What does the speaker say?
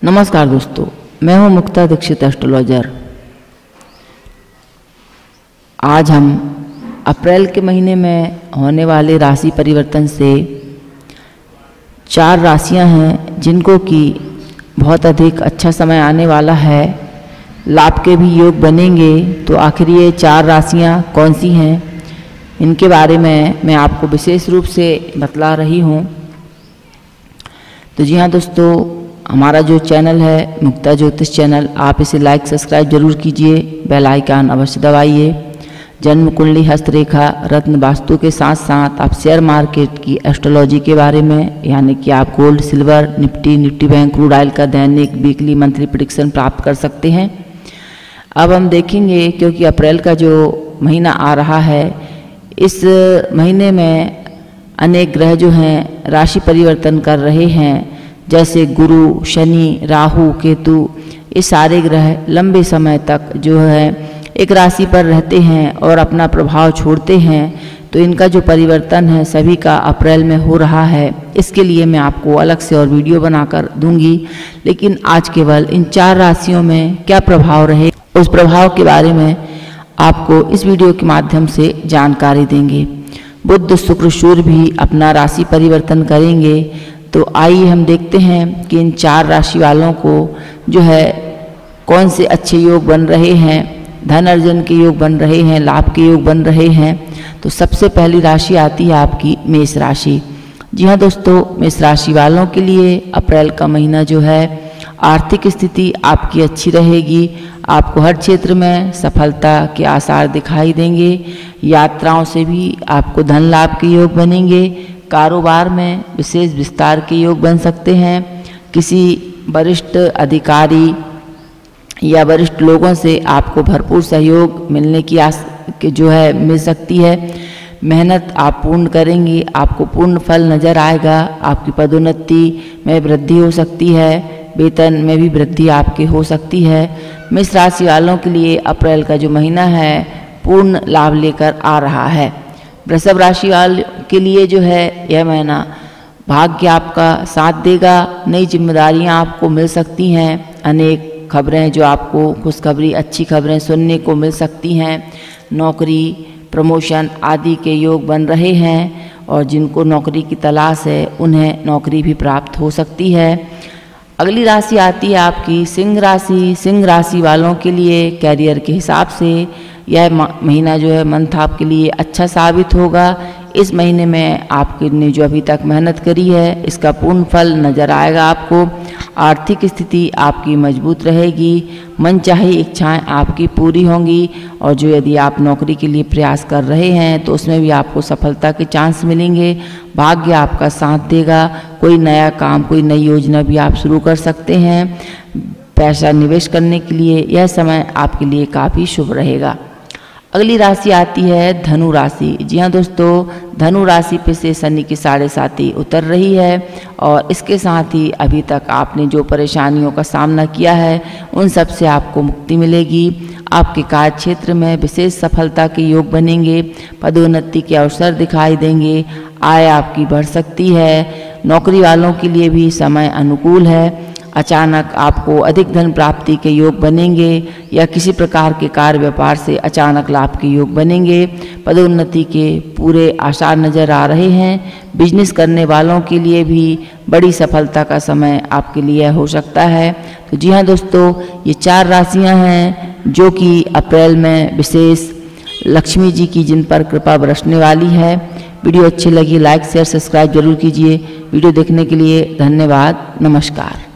नमस्कार दोस्तों, मैं हूं मुक्ता दीक्षित एस्ट्रोलॉजर। आज हम अप्रैल के महीने में होने वाले राशि परिवर्तन से 4 राशियां हैं जिनको कि बहुत अधिक अच्छा समय आने वाला है, लाभ के भी योग बनेंगे। तो आखिर ये 4 राशियां कौन सी हैं, इनके बारे में मैं आपको विशेष रूप से बतला रही हूं। तो जी हाँ दोस्तों, हमारा जो चैनल है मुक्ता ज्योतिष चैनल, आप इसे लाइक सब्सक्राइब जरूर कीजिए, बेल आइकन अवश्य दबाइए। जन्म कुंडली, हस्तरेखा, रत्न वास्तु के साथ साथ आप शेयर मार्केट की एस्ट्रोलॉजी के बारे में, यानी कि आप gold, silver, Nifty bank, crude oil का दैनिक, वीकली, मंथली प्रेडिक्शन प्राप्त कर सकते हैं। अब हम देखेंगे, क्योंकि अप्रैल का जो महीना आ रहा है, इस महीने में अनेक ग्रह जो हैं राशि परिवर्तन कर रहे हैं। जैसे गुरु, शनि, राहु, केतु, ये सारे ग्रह लंबे समय तक जो है एक राशि पर रहते हैं और अपना प्रभाव छोड़ते हैं। तो इनका जो परिवर्तन है सभी का अप्रैल में हो रहा है। इसके लिए मैं आपको अलग से और वीडियो बनाकर दूंगी, लेकिन आज केवल इन 4 राशियों में क्या प्रभाव रहे, उस प्रभाव के बारे में आपको इस वीडियो के माध्यम से जानकारी देंगे। बुध, शुक्र, सूर्य भी अपना राशि परिवर्तन करेंगे। तो आइए हम देखते हैं कि इन 4 राशि वालों को जो है कौन से अच्छे योग बन रहे हैं, धन अर्जन के योग बन रहे हैं, लाभ के योग बन रहे हैं। तो सबसे पहली राशि आती है आपकी मेष राशि। जी हाँ दोस्तों, मेष राशि वालों के लिए अप्रैल का महीना जो है आर्थिक स्थिति आपकी अच्छी रहेगी। आपको हर क्षेत्र में सफलता के आसार दिखाई देंगे। यात्राओं से भी आपको धन लाभ के योग बनेंगे। कारोबार में विशेष विस्तार के योग बन सकते हैं। किसी वरिष्ठ अधिकारी या वरिष्ठ लोगों से आपको भरपूर सहयोग मिलने की जो है मिल सकती है। मेहनत आप पूर्ण करेंगे, आपको पूर्ण फल नज़र आएगा। आपकी पदोन्नति में वृद्धि हो सकती है, वेतन में भी वृद्धि आपके हो सकती है। मेष राशि वालों के लिए अप्रैल का जो महीना है पूर्ण लाभ लेकर आ रहा है। वृषभ राशि वालों के लिए जो है यह महीना भाग्य आपका साथ देगा। नई जिम्मेदारियां आपको मिल सकती हैं। अनेक खबरें जो आपको खुशखबरी, अच्छी खबरें सुनने को मिल सकती हैं। नौकरी, प्रमोशन आदि के योग बन रहे हैं और जिनको नौकरी की तलाश है उन्हें नौकरी भी प्राप्त हो सकती है। अगली राशि आती है आपकी सिंह राशि। सिंह राशि वालों के लिए कैरियर के हिसाब से यह महीना जो है मंथ आपके लिए अच्छा साबित होगा। इस महीने में आपने जो अभी तक मेहनत करी है इसका पूर्ण फल नज़र आएगा आपको। आर्थिक स्थिति आपकी मजबूत रहेगी। मनचाही इच्छाएं आपकी पूरी होंगी। और जो यदि आप नौकरी के लिए प्रयास कर रहे हैं तो उसमें भी आपको सफलता के चांस मिलेंगे। भाग्य आपका साथ देगा। कोई नया काम, कोई नई योजना भी आप शुरू कर सकते हैं। पैसा निवेश करने के लिए यह समय आपके लिए काफ़ी शुभ रहेगा। अगली राशि आती है धनु राशि। जी हाँ दोस्तों, धनु राशि पे से शनि की 7.5 उतर रही है और इसके साथ ही अभी तक आपने जो परेशानियों का सामना किया है उन सब से आपको मुक्ति मिलेगी। आपके कार्य क्षेत्र में विशेष सफलता के योग बनेंगे। पदोन्नति के अवसर दिखाई देंगे। आय आपकी बढ़ सकती है। नौकरी वालों के लिए भी समय अनुकूल है। अचानक आपको अधिक धन प्राप्ति के योग बनेंगे या किसी प्रकार के कार्य व्यापार से अचानक लाभ के योग बनेंगे। पदोन्नति के पूरे आसार नज़र आ रहे हैं। बिजनेस करने वालों के लिए भी बड़ी सफलता का समय आपके लिए हो सकता है। तो जी हाँ दोस्तों, ये 4 राशियां हैं जो कि अप्रैल में विशेष लक्ष्मी जी की जिन पर कृपा बरसने वाली है। वीडियो अच्छी लगी लाइक शेयर सब्सक्राइब जरूर कीजिए। वीडियो देखने के लिए धन्यवाद। नमस्कार।